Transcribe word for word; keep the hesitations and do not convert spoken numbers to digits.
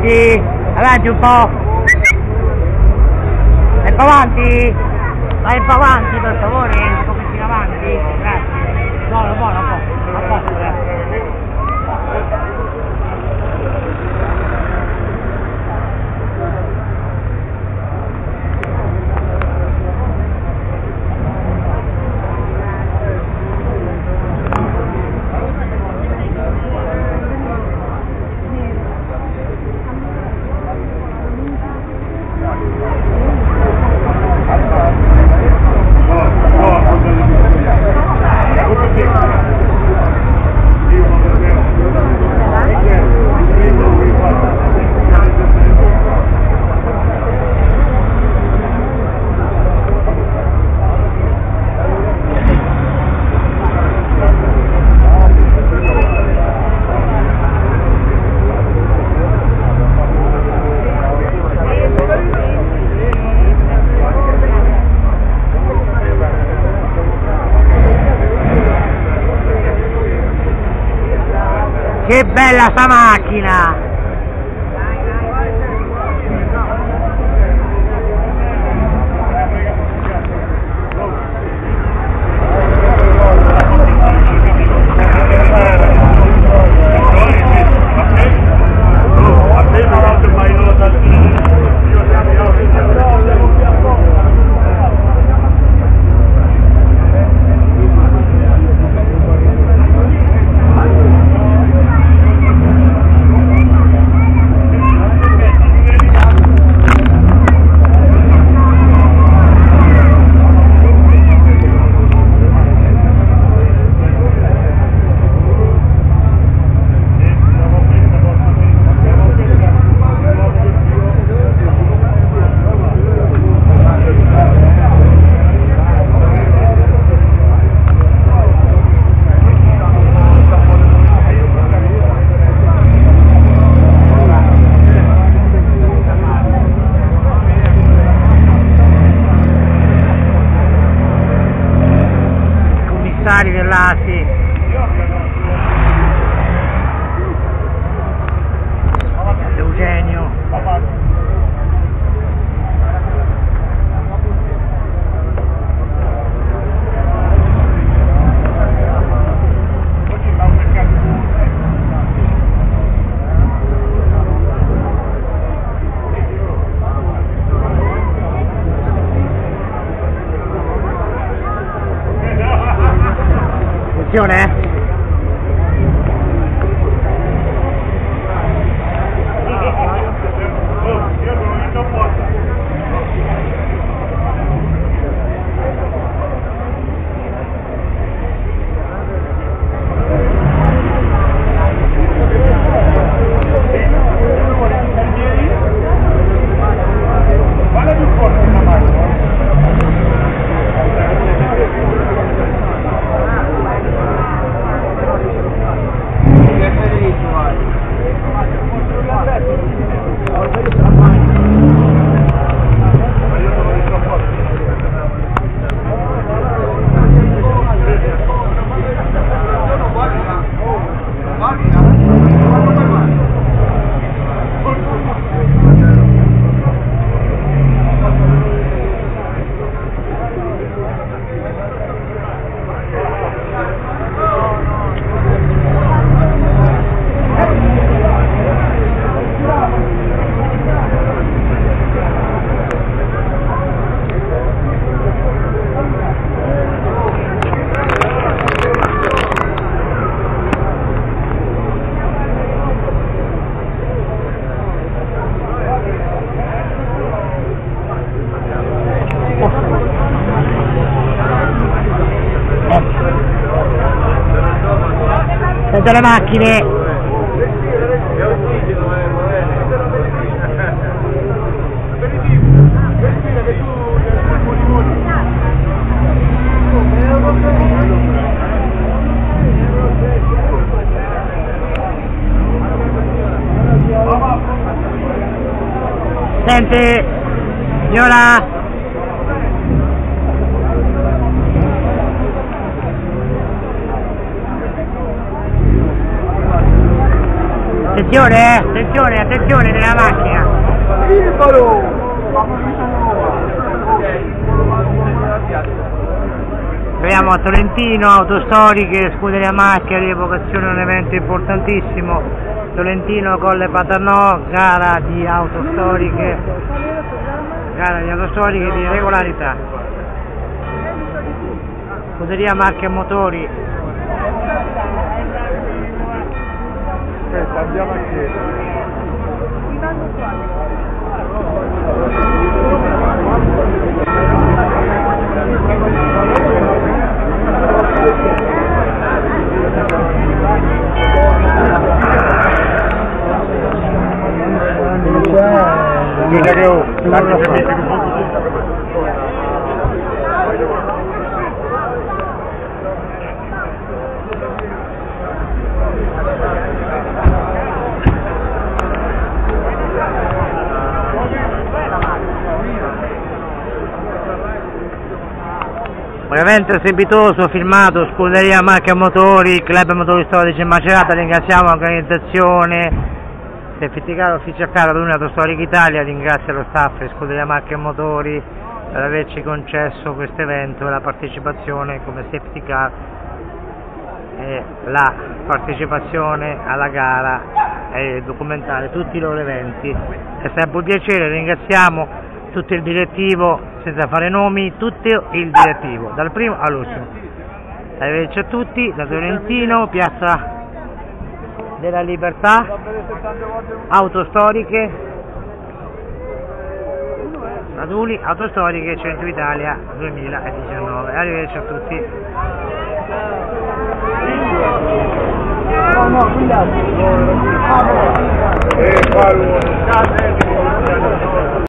avanti, avanti un po'. Vai un po' avanti, vai un po' avanti per favore, un pochettino avanti, grazie. Buono, buono, a posto, a posto, grazie. Che bella sta macchina! Dell'A S I Eugenio. Attenzione, eh? Sento le macchine. Senti, signora. Attenzione, eh, attenzione, attenzione nella macchina. Troviamo a Tolentino, autostoriche, scuderia macchia, rievocazione, un evento importantissimo. Tolentino, Colle Paternò, gara di autostoriche, gara di autostoriche di regolarità. Scuderia macchia motori. Aspetta, andiamo a chiedere. Scusa che ho, anche se mi dico Ovviamente strepitoso, filmato, scuderia macchia motori, club motori storici Macerata, ringraziamo l'organizzazione, Safety Car, Official Car, l'Unione Autostorica Italia, ringrazio lo staff e scuderia macchia motori per averci concesso questo evento e la partecipazione come Safety Car e la partecipazione alla gara e documentare tutti i loro eventi. È sempre un piacere, ringraziamo tutto il direttivo, senza fare nomi, tutto il direttivo, dal primo all'ultimo. Arrivederci a tutti, da Tolentino, Piazza della Libertà, autostoriche, Raduli, autostoriche, Centro Italia duemiladiciannove. Arrivederci a tutti. No, no,